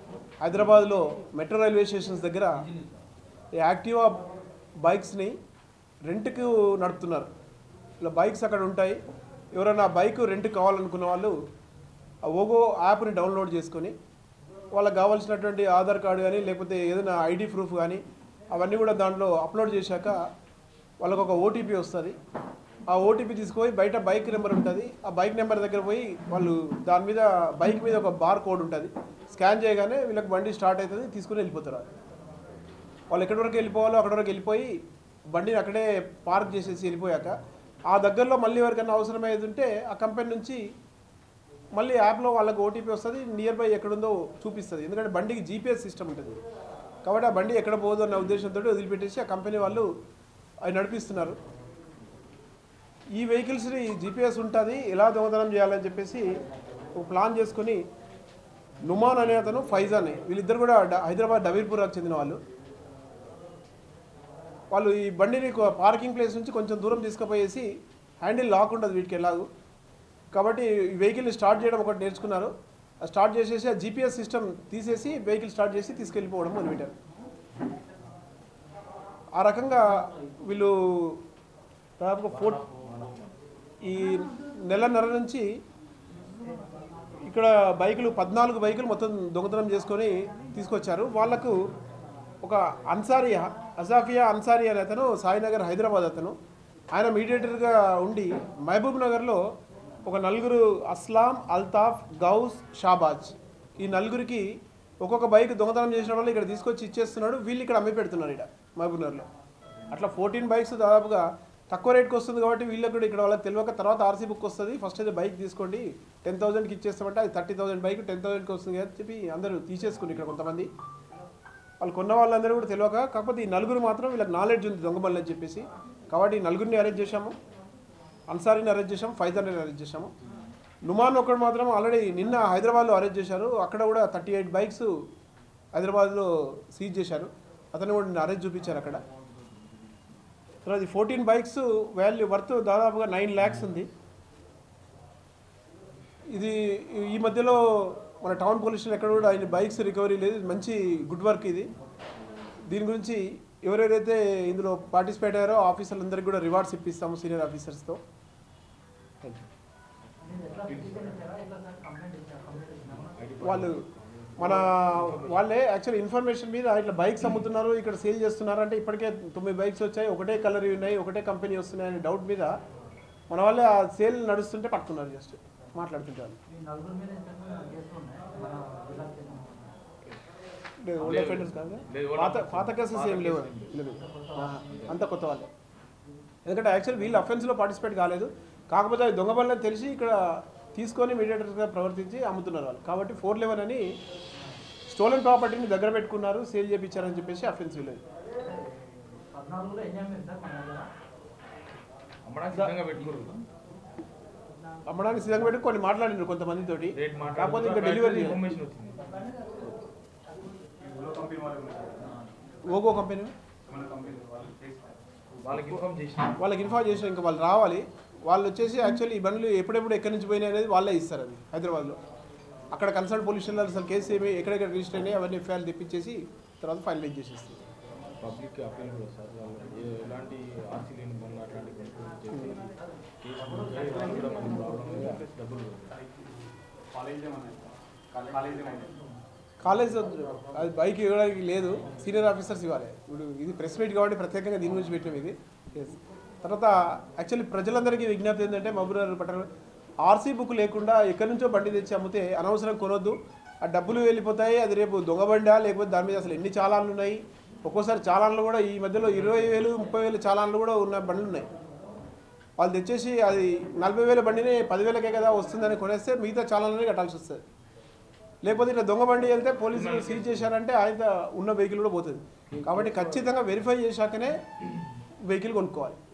హైదరాబాద్లో metro railway stations దగ్గర Activa బైక్స్ని రెంట్కి నడుపుతున్నారు. ఇలా బైక్స్ అక్కడ ఉంటాయి. ఎవరైనా బైక్ రెంట్ కావాలనుకున్న వాళ్ళు ఆ ఓగో యాప్ని డౌన్లోడ్ చేసుకొని వాళ్ళకి కావాల్సినటువంటి ఆధార్ కార్డు కానీ లేకపోతే ఏదైనా ఐడి ప్రూఫ్ కానీ అవన్నీ కూడా దాంట్లో అప్లోడ్ చేశాక వాళ్ళకు ఒక ఓటీపీ వస్తుంది. ఆ ఓటీపీ తీసుకుపోయి బయట బైక్ నెంబర్ ఉంటుంది. ఆ బైక్ నెంబర్ దగ్గర పోయి వాళ్ళు దాని మీద బైక్ మీద ఒక బార్ కోడ్ ఉంటుంది. స్కాన్ చేయగానే వీళ్ళకి బండి స్టార్ట్ అవుతుంది, తీసుకుని వెళ్ళిపోతారు. వాళ్ళు ఎక్కడి వరకు వెళ్ళిపోవాలో అక్కడి వరకు వెళ్ళిపోయి బండిని అక్కడే పార్క్ చేసేసి వెళ్ళిపోయాక ఆ దగ్గరలో మళ్ళీ ఎవరికైనా అవసరమయ్యేది ఉంటే ఆ కంపెనీ నుంచి మళ్ళీ యాప్లో వాళ్ళకి ఓటీపీ వస్తుంది, నియర్ బై ఎక్కడుందో చూపిస్తుంది. ఎందుకంటే బండికి జీపీఎస్ సిస్టమ్ ఉంటుంది కాబట్టి ఆ బండి ఎక్కడ పోదు అన్న ఉద్దేశంతో వదిలిపెట్టేసి ఆ కంపెనీ వాళ్ళు అవి నడిపిస్తున్నారు. ఈ వెహికల్స్ని జీపీఎస్ ఉంటుంది, ఎలా దొంగతనం చేయాలని చెప్పేసి ఒక ప్లాన్ చేసుకొని నుమాన్ అనే అతను, ఫైజాన్, వీళ్ళిద్దరు కూడా హైదరాబాద్ డబీర్పురాకు చెందిన వాళ్ళు ఈ బండిని పార్కింగ్ ప్లేస్ నుంచి కొంచెం దూరం తీసుకుపోయేసి హ్యాండిల్ లాక్ ఉండదు వీటికి ఎలాగూ, కాబట్టి ఈ వెహికల్ని స్టార్ట్ చేయడం ఒకటి నేర్చుకున్నారు. స్టార్ట్ చేసేసి ఆ జీపీఎస్ సిస్టమ్ తీసేసి వెహికల్ స్టార్ట్ చేసి తీసుకెళ్ళిపోవడం మొదలుపెట్టారు. ఆ రకంగా వీళ్ళు దాదాపుగా ఈ నెలన్నర నుంచి ఇక్కడ బైకులు 14 బైకులు మొత్తం దొంగతనం చేసుకొని తీసుకొచ్చారు. వాళ్లకు ఒక అజాఫియా అన్సారీ అనే అతను, సాయినగర్ హైదరాబాద్ అతను, ఆయన మీడియేటర్గా ఉండి మహబూబ్ నగర్లో ఒక నలుగురు, అస్లాం, అల్తాఫ్, గౌస్, షాబాజ్, ఈ నలుగురికి ఒక్కొక్క బైక్ దొంగతనం చేసిన వాళ్ళు ఇక్కడ తీసుకొచ్చి ఇచ్చేస్తున్నాడు. వీళ్ళు ఇక్కడ అమ్మి పెడుతున్నారు ఇక్కడ మహబూబ్ నగర్లో. అట్లా 14 బైక్స్ దాదాపుగా తక్కువ రేట్కి వస్తుంది కాబట్టి వీళ్ళకి కూడా ఇక్కడ వాళ్ళకి తెలియక తర్వాత ఆర్సీ బుక్ వస్తుంది, ఫస్ట్ అయితే బైక్ తీసుకోండి 10,000కి ఇచ్చేస్తామంటే అది 30,000 బైక్ 10,000కి వస్తుంది అని చెప్పి అందరూ తీసేసుకుని ఇక్కడ కొంతమంది వాళ్ళు కొన్న వాళ్ళందరూ కూడా తెలియక. కాకపోతే ఈ నలుగురు మాత్రం వీళ్ళకి నాలెడ్జ్ ఉంది దొంగబళ్ళు అని చెప్పేసి, కాబట్టి ఈ నలుగురిని అరెస్ట్ చేశాము. అన్సారీని అరెస్ట్ చేశాము, ఫైజాన్ని అరెస్ట్ చేశాము. నుమాన్ ఒకటి మాత్రం ఆల్రెడీ నిన్న హైదరాబాద్లో అరెస్ట్ చేశారు. అక్కడ కూడా 38 బైక్స్ హైదరాబాద్లో సీజ్ చేశారు. అతను కూడా నిన్న అరెస్ట్ చూపించారు అక్కడ. తర్వాత 14 బైక్స్ వాల్యూ వర్త్ దాదాపుగా 9 lakhs ఉంది. ఇది ఈ మధ్యలో మన టౌన్ పోలీస్ స్టేషన్ ఎక్కడ కూడా ఆయన బైక్స్ రికవరీ లేదు. మంచి గుడ్ వర్క్ ఇది. దీని గురించి ఎవరెవరైతే ఇందులో పార్టిసిపేట్ అయ్యారో ఆఫీసర్లందరికీ కూడా రివార్డ్స్ ఇప్పిస్తాము సీనియర్ ఆఫీసర్స్తో. వాళ్ళే యాక్చువల్ ఇన్ఫర్మేషన్ మీద ఇట్లా బైక్స్ అమ్ముతున్నారు, ఇక్కడ సేల్ చేస్తున్నారు అంటే ఇప్పటికే 9 బైక్స్ వచ్చాయి, ఒకటే కలర్ ఉన్నాయి, ఒకటే కంపెనీ వస్తున్నాయి అనే డౌట్ మీద మన వాళ్ళే ఆ సేల్ నడుస్తుంటే పట్టుకున్నారు. జస్ట్ మాట్లాడుతుంటారు. ఓల్డ్ అఫెండర్స్ కాదు, పాత కేసెస్ ఏం లేవు, అంత కొత్త వాళ్ళే. ఎందుకంటే యాక్చువల్ వీళ్ళు అఫెన్స్లో పార్టిసిపేట్ కాలేదు, కాకపోతే అది దొంగ బళ్ళని తెలిసి ఇక్కడ తీసుకొని మీడియేటర్స్గా ప్రవర్తించి అమ్ముతున్నారు వాళ్ళు. కాబట్టి 411 అని స్టోలన్ ప్రాపర్టీని దగ్గర పెట్టుకున్నారు, సేల్ చేయించారని చెప్పేసి అఫెన్స్ వీళ్ళది. అమ్మడానికి సిద్ధంగా పెట్టి కొన్ని మాట్లాడినారు కొంతమందితోటి, కాకపోతే ఇంకా డెలివరీ ఓగో కంపెనీ వాళ్ళకి ఇన్ఫార్మ్ చేసిన ఇంకా వాళ్ళు రావాలి. వాళ్ళు వచ్చేసి యాక్చువల్లీ ఈ బండ్లు ఎప్పుడెప్పుడు ఎక్కడి నుంచి పోయినాయి అనేది వాళ్ళే ఇస్తారు. అది హైదరాబాద్లో అక్కడ కన్సల్ట్ పోలీస్ స్టేషన్లో అసలు కేసు ఏమి ఎక్కడెక్కడ రిజిస్టర్ అయినాయి అవన్నీ ఎఫ్ఐఆర్ తెప్పించేసి తర్వాత ఫైనలైజ్ చేసేస్తుంది. పబ్లిక్ అప్పీల్ కూడా సార్, ఎలాంటి ఆర్సీ లేని బండ్లు అట్లాంటి కాలేజ్ అది బైక్ ఇవ్వడానికి లేదు, సీనియర్ ఆఫీసర్స్ ఇవ్వాలి. ఇప్పుడు ఇది ప్రెస్ మీట్ కాబట్టి ప్రత్యేకంగా దీని గురించి పెట్టినాం ఇది. తర్వాత యాక్చువల్లీ ప్రజలందరికీ విజ్ఞప్తి ఏంటంటే మహబూబ్నగర్ పట్టణ ఆర్సీ బుక్ లేకుండా ఎక్కడి నుంచో బండి తెచ్చి అమ్మితే అనవసరం కొనొద్దు. ఆ డబ్బులు వెళ్ళిపోతాయి, అది రేపు దొంగ బండా లేకపోతే దాని మీద అసలు ఎన్ని చాలాన్లు ఉన్నాయి. ఒక్కోసారి చాలాన్లు కూడా ఈ మధ్యలో 20,000 30,000 చాలాన్లు కూడా ఉన్న బండ్లు ఉన్నాయి. వాళ్ళు తెచ్చేసి అది 40,000 బండిని 10,000కే కదా వస్తుందని కొనేస్తే మిగతా చాలాన్లని కట్టాల్సి వస్తుంది. లేకపోతే ఇట్లా దొంగ బండి వెళ్తే పోలీసులు సీజ్ చేశారంటే ఆయన ఉన్న వెహికల్ కూడా పోతుంది. కాబట్టి ఖచ్చితంగా వెరిఫై చేశాకనే వెహికల్ కొనుక్కోవాలి.